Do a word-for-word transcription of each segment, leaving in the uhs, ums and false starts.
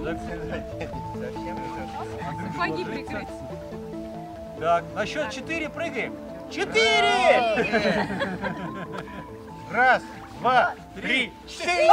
Сапоги прикрыть. Так, на счет четыре прыгаем. Четыре! Раз, два, три, четыре!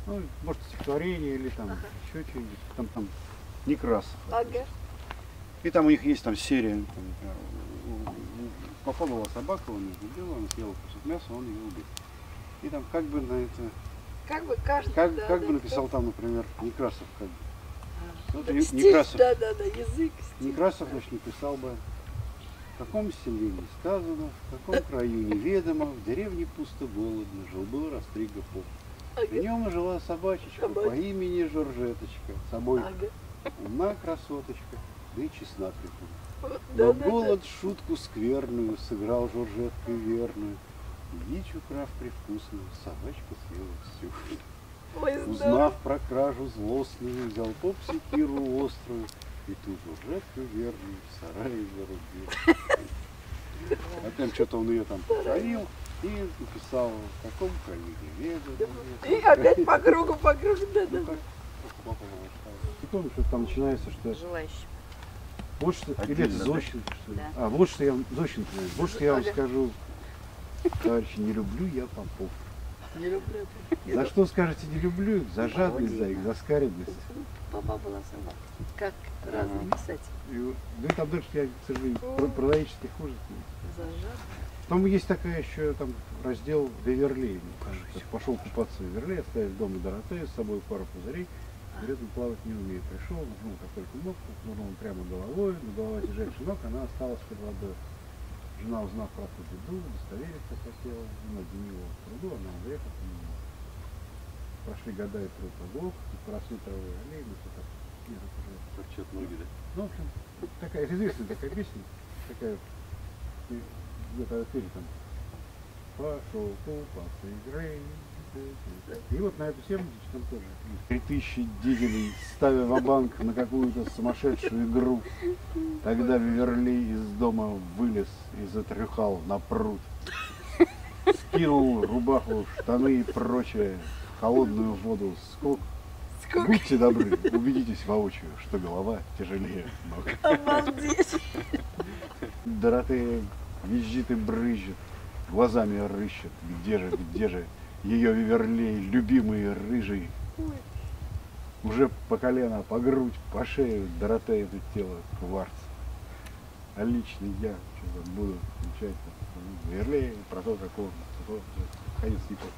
Ну, может, стихотворение или там еще что-нибудь. Там, там Некрасов. Ага. И там у них есть там серия. Там, у- у- попала была собака, он ее убил, она съела кусок мяса, он ее убил. И там как бы на это, Как бы каждый... как, да, как да, бы написал там, например, Некрасов. Как бы. Вот да. Не- Стих, Некрасов. да, да, да, язык, стих. Некрасов, значит, написал бы: в каком селе не сказано, в каком краю неведомо, в деревне пусто голодно, жил-был Растрига поп. При Ага. нем и жила собачечка Собачка. по имени Жоржеточка, собой Ага. умна красоточка, да и честна притом. Вот, Но да, да, голод шутку скверную сыграл Жоржеткой верную, и дичь украв привкусную, собачка съела всю. да. Ой, здорово. Узнав про кражу злостную, взял поп секиру острую, и ту Жоржетку верную в сарае зарубил. Потом что-то он ее там повторил и написал, в каком краю неведомо. И опять по кругу, по кругу, да, да. Ну, как папа Ты помнишь, что там начинается, что Желающий. вот что, или это Отдельно, да? Зощенко, что ли? Да. А, вот что я вам, Зощенко, вот что я вам Ага. скажу, товарищи, не люблю я попов. Не люблю это. За что скажете не люблю их? За жадность, за их, за скаредность. Папа была собака. Как разные, Ага. кстати. И вот- ну и там дальше я, к сожалению, про- прозаических ужасов. Зажат. Там есть такая еще там раздел Виверлей. Пошел купаться в Виверлей, оставив дома Доротею, с собой пару пузырей. Говорит, он плавать не умеет. Пришел, нажал как только мог, нырнул прямо головой, на голове тяжелейший ног, она осталась под водой. Жена, узнав про ту беду, удостовериться хотела, ноги него в труду, она уехала к нему. Прошли года и труд оглох, и поросли травой аллеи, но все так. Нет, это уже- Торчат ноги, да? Ну, в общем, такая известная такая песня, такая, и где-то отель там, пошел купаться, играй. И вот на эту тему значит, там тоже три тысячи дигелей, ставя ва-банк на какую-то сумасшедшую игру. Тогда Виверлей из дома вылез и затрюхал на пруд. Скинул рубаху, штаны и прочее в холодную воду. Скок. Сколько? Будьте добры, убедитесь воочию, что голова тяжелее ног. Обалдеть. Доротея визжит и брызжет, глазами рыщет, где же, где же ее Виверлей, любимый рыжий. Уже по колено, по грудь, по шею Доротея это тело кварц. А лично я что-то буду включать Виверлей про то, как он, то, конец стихов.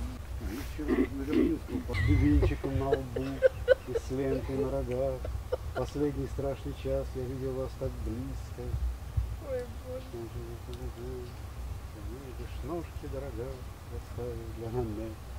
С дубинчиком на лбу и с лентой на рогах. Последний страшный час я видел вас так близко. Ой, боже. Видишь, ножки дорога, оставил для Нанне.